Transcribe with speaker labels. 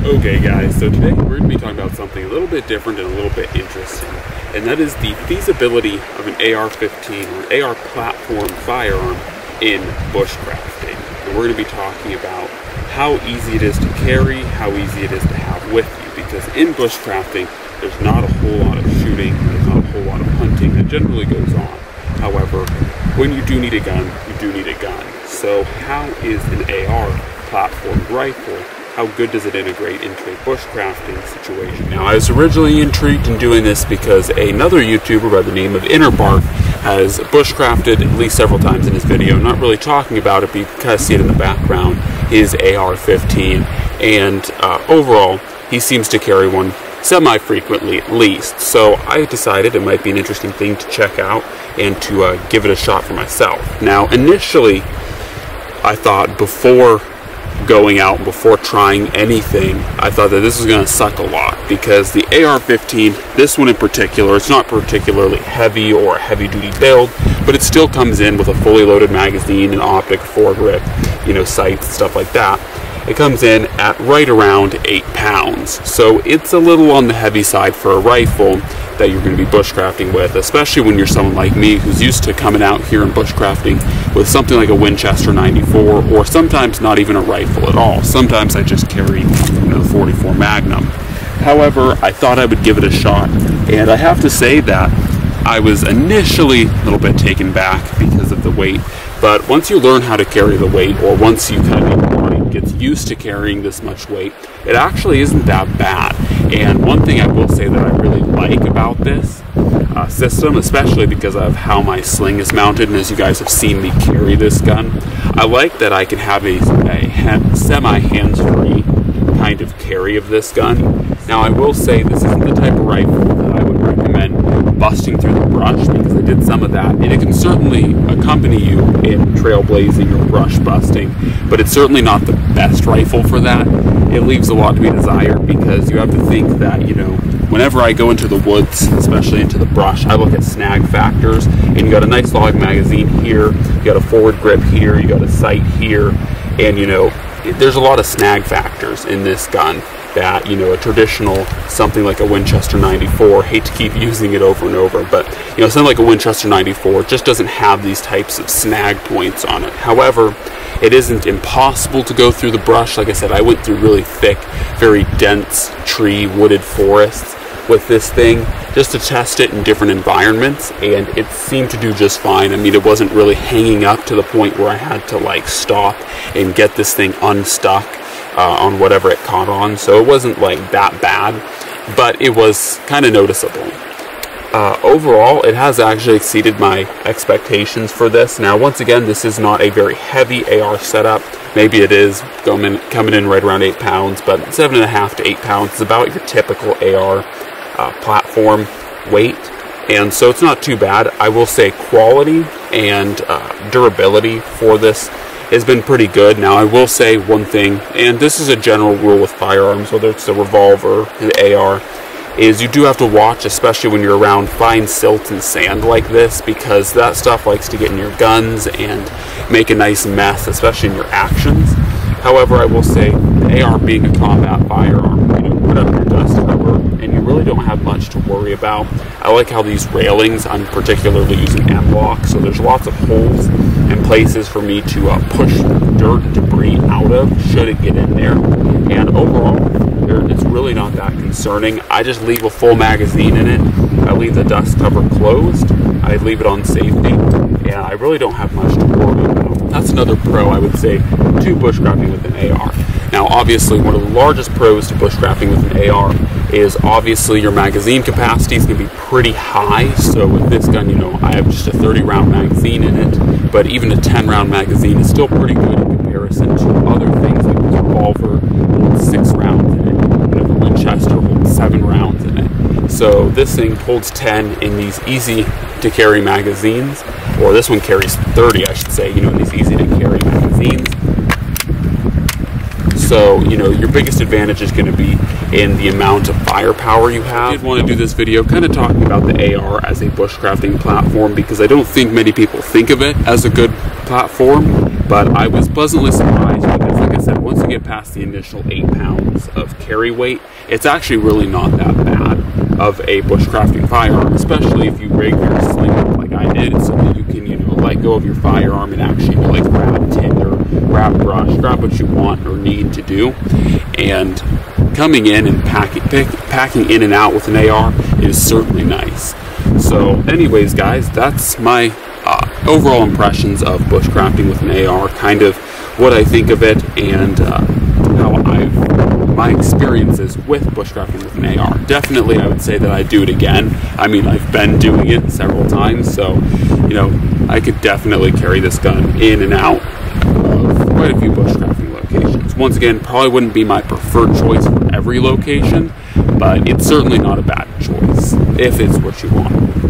Speaker 1: Okay guys, so today we're going to be talking about something a little bit different and a little bit interesting, and that is the feasibility of an AR-15 or AR platform firearm in bushcrafting. And we're going to be talking about how easy it is to carry, how easy it is to have with you, because in bushcrafting there's not a whole lot of shooting, there's not a whole lot of hunting that generally goes on. However, when you do need a gun, you do need a gun. So how is an AR platform rifle? How good does it integrate into a bushcrafting situation? Now, I was originally intrigued in doing this because another YouTuber by the name of Innerbark has bushcrafted at least several times in his video, not really talking about it, but you can kind of see it in the background, his AR-15, and overall, he seems to carry one semi-frequently at least. So I decided it might be an interesting thing to check out and to give it a shot for myself. Now, initially, I thought before going out, before trying anything, I thought that this was going to suck a lot, because the AR-15, this one in particular, it's not particularly heavy or a heavy-duty build, but it still comes in with a fully loaded magazine, an optic, foregrip, sights, stuff like that. It comes in at right around 8 pounds, so it's a little on the heavy side for a rifle that you're going to be bushcrafting with, especially when you're someone like me who's used to coming out here and bushcrafting with something like a Winchester 94, or sometimes not even a rifle at all. Sometimes I just carry the 44 Magnum. However, I thought I would give it a shot, and I have to say that I was initially a little bit taken back because of the weight, but once you learn how to carry the weight, or once you kind of gets used to carrying this much weight, it actually isn't that bad. And one thing I will say that I really like about this system, especially because of how my sling is mounted, and as you guys have seen me carry this gun, I like that I can have a semi-hands-free kind of carry of this gun. Now, I will say this isn't the type of rifle that I would recommend busting through the brush, because I did some of that, and it can certainly accompany you in trailblazing or brush busting, but it's certainly not the best rifle for that. It leaves a lot to be desired, because you have to think that, whenever I go into the woods, especially into the brush, I look at snag factors, and you got a nice long magazine here, you got a forward grip here, you got a sight here, and there's a lot of snag factors in this gun that, a traditional, something like a Winchester 94, hate to keep using it over and over, but, something like a Winchester 94 just doesn't have these types of snag points on it. However, it isn't impossible to go through the brush. Like I said, I went through really thick, very dense tree, wooded forests with this thing just to test it in different environments, and it seemed to do just fine. I mean, it wasn't really hanging up to the point where I had to stop and get this thing unstuck on whatever it caught on, so it wasn't that bad, but it was kind of noticeable. Overall, it has actually exceeded my expectations for this. Now, once again, this is not a very heavy AR setup. Maybe it is coming in right around 8 pounds, but 7.5 to 8 pounds is about your typical AR platform weight, and so it's not too bad. I will say quality and durability for this has been pretty good. Now, I will say one thing, and this is a general rule with firearms, whether it's a revolver, an AR, is you do have to watch, especially when you're around fine silt and sand like this, because that stuff likes to get in your guns and make a nice mess, especially in your actions. However, I will say, the AR being a combat firearm, put up your dust cover, and you really don't have much to worry about. I like how these railings, I'm particularly using M-LOK, so there's lots of holes and places for me to push dirt and debris out of, should it get in there. And overall, it's really not that concerning. I just leave a full magazine in it. I leave the dust cover closed. I leave it on safety, and I really don't have much to worry about. That's another pro, I would say, to bushcrafting with an AR. Now, obviously, one of the largest pros to bushcrafting with an AR is obviously your magazine capacity is going to be pretty high. So with this gun, I have just a 30-round magazine in it, but even a 10-round magazine is still pretty good in comparison to other things like this revolver holds 6 rounds in it, the Winchester holds 7 rounds in it. So this thing holds 10 in these easy-to-carry magazines, or this one carries 30, I should say, in these easy-to-carry magazines. So, your biggest advantage is going to be in the amount of firepower you have. I did want to do this video kind of talking about the AR as a bushcrafting platform, because I don't think many people think of it as a good platform, but I was pleasantly surprised because, like I I said, once you get past the initial 8 pounds of carry weight, it's actually really not that bad of a bushcrafting firearm, especially if you rig your sling up like I did, so that you can, let go of your firearm and actually, grab tinder, grab brush, grab what you want or need to do. And coming in and packing in and out with an AR is certainly nice. So anyways, guys, that's my overall impressions of bushcrafting with an AR, kind of what I think of it, and my experiences with bushcrafting with an AR. Definitely, I would say that I'd do it again. I mean, I've been doing it several times, so, I could definitely carry this gun in and out of quite a few bushcrafting locations. Once again, probably wouldn't be my preferred choice for every location, but it's certainly not a bad choice if it's what you want.